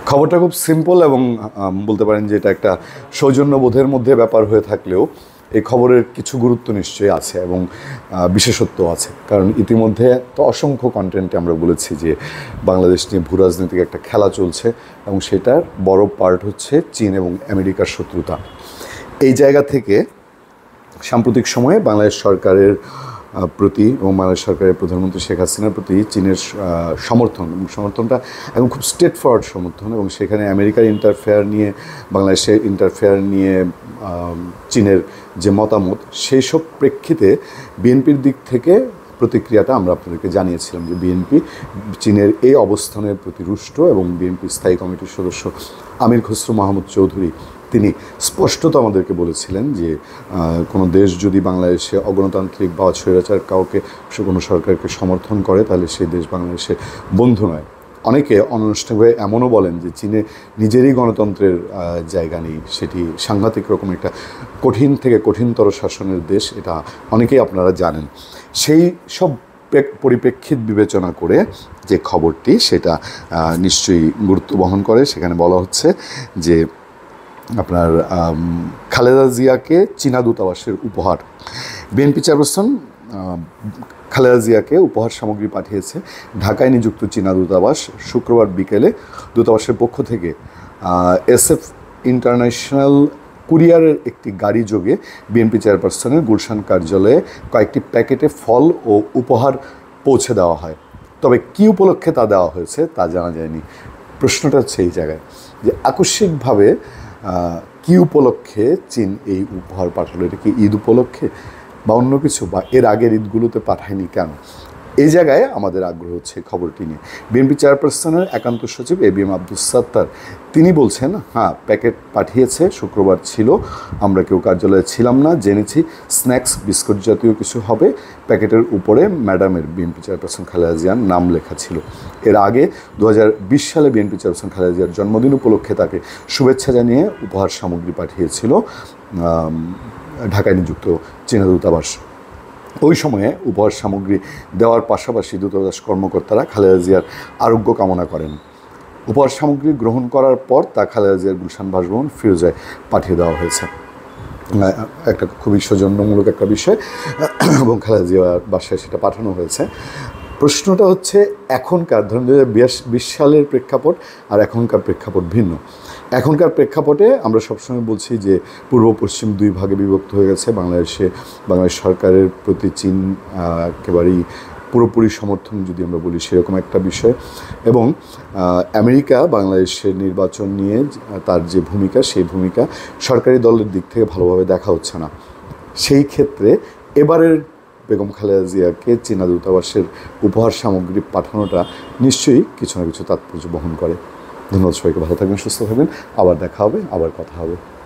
খবরটা খুব সিম্পল এবং বলতে পারেন যে এটা একটা সৌজন্যবোধের মধ্যে ব্যাপার হয়ে থাকলেও এই খবরের কিছু গুরুত্ব নিশ্চয়ই আছে এবং বিশেষত্ব আছে। কারণ ইতিমধ্যে তো অসংখ্য কন্টেন্টে আমরা বলেছি যে বাংলাদেশ নিয়ে ভূরাজনৈতিক একটা খেলা চলছে এবং সেটার বড় পার্ট হচ্ছে চীন এবং আমেরিকার শত্রুতা। এই জায়গা থেকে সাম্প্রতিক সময়ে বাংলাদেশ সরকারের প্রতি এবং বাংলাদেশ সরকারের প্রধানমন্ত্রী শেখ হাসিনার প্রতি চীনের সমর্থন এবং সমর্থনটা এখন খুব স্ট্রেট ফরওয়ার্ড সমর্থন, এবং সেখানে আমেরিকার ইন্টারফেয়ার নিয়ে বাংলাদেশের ইন্টারফেয়ার নিয়ে চীনের যে মতামত, সেই সব প্রেক্ষিতে বিএনপির দিক থেকে প্রতিক্রিয়াটা আমরা আপনাদেরকে জানিয়েছিলাম যে বিএনপি চীনের এই অবস্থানের প্রতি রুষ্ট, এবং বিএনপি স্থায়ী কমিটির সদস্য আমির খসরু মাহমুদ চৌধুরী তিনি স্পষ্টত আমাদেরকে বলেছিলেন যে কোনো দেশ যদি বাংলাদেশে অগণতান্ত্রিক বা স্বৈরাচার কাউকে কোনো সরকারকে সমর্থন করে তাহলে সেই দেশ বাংলাদেশের বন্ধু নয়। অনেকে অনানুষ্ঠানিকভাবে এমনও বলেন যে চীনে নিজেরই গণতন্ত্রের জায়গা নেই, সেটি সাংঘাতিক রকম একটা কঠিন থেকে কঠিনতর শাসনের দেশ, এটা অনেকেই আপনারা জানেন। সেই সব পরিপ্রেক্ষিত বিবেচনা করে যে খবরটি সেটা নিশ্চয়ই গুরুত্ব বহন করে। সেখানে বলা হচ্ছে যে আপনার খালেদা জিয়াকে চীনা দূতাবাসের উপহার, বিএনপি চেয়ারপারসন খালেদা জিয়াকে উপহার সামগ্রী পাঠিয়েছে ঢাকায় নিযুক্ত চীনা দূতাবাস। শুক্রবার বিকেলে দূতাবাসের পক্ষ থেকে SF ইন্টারন্যাশনাল কুরিয়ারের একটি গাড়ি যোগে বিএনপি চেয়ারপারসনের গুলশান কার্যালয়ে কয়েকটি প্যাকেটে ফল ও উপহার পৌঁছে দেওয়া হয়। তবে কী উপলক্ষে তা দেওয়া হয়েছে তা জানা যায়নি। প্রশ্নটা হচ্ছে এই জায়গায় যে আকস্মিকভাবে কী উপলক্ষে চীন এই উপহার পাঠালো? এটা কি ঈদ উপলক্ষে বা অন্য কিছু, বা এর আগের ঈদগুলোতে পাঠায়নি কেন? এই জায়গায় আমাদের আগ্রহ হচ্ছে খবরটি নিয়ে। বিএনপি চেয়ারপারসনের একান্ত সচিব ABM আব্দুস সাত্তার তিনি বলছেন, হ্যাঁ প্যাকেট পাঠিয়েছে, শুক্রবার ছিল, আমরা কেউ কার্যালয়ে ছিলাম না, জেনেছি স্ন্যাক্স বিস্কুট জাতীয় কিছু হবে। প্যাকেটের উপরে ম্যাডামের বিএনপি চেয়ারপারসন খালেদা জিয়ার নাম লেখা ছিল। এর আগে 2020 সালে বিএনপি চেয়ারপারসন খালেদা জিয়ার জন্মদিন উপলক্ষে তাকে শুভেচ্ছা জানিয়ে উপহার সামগ্রী পাঠিয়েছিল ঢাকায় নিযুক্ত চীনা দূতাবাস। ওই সময়ে উপহার সামগ্রী দেওয়ার পাশাপাশি দূতাবাস কর্মকর্তারা খালেদা জিয়ার আরোগ্য কামনা করেন। উপহার সামগ্রী গ্রহণ করার পর তা খালেদা জিয়ার গুলশান বাসভবন ফিরোজায় পাঠিয়ে দেওয়া হয়েছে। একটা খুবই সৌজন্যমূলক একটা বিষয়, এবং খালেদা জিয়ার বাসায় সেটা পাঠানো হয়েছে। প্রশ্নটা হচ্ছে এখনকার, ধরুন 2020 সালের প্রেক্ষাপট আর এখনকার প্রেক্ষাপট ভিন্ন। এখনকার প্রেক্ষাপটে আমরা সবসময় বলছি যে পূর্ব পশ্চিম দুই ভাগে বিভক্ত হয়ে গেছে। বাংলাদেশ সরকারের প্রতি চীন একেবারেই পুরোপুরি সমর্থন যদি আমরা বলি সেরকম একটা বিষয়, এবং আমেরিকা বাংলাদেশের নির্বাচন নিয়ে তার যে ভূমিকা, সেই ভূমিকা সরকারি দলের দিক থেকে ভালোভাবে দেখা হচ্ছে না। সেই ক্ষেত্রে এবারের বেগম খালেদা জিয়াকে চীনা দূতাবাসের উপহার সামগ্রী পাঠানোটা নিশ্চয়ই কিছু না কিছু তাৎপর্য বহন করে। ধন্যবাদ সবাইকে, ভালো থাকবেন, সুস্থ থাকবেন, আবার দেখা হবে, আবার কথা হবে।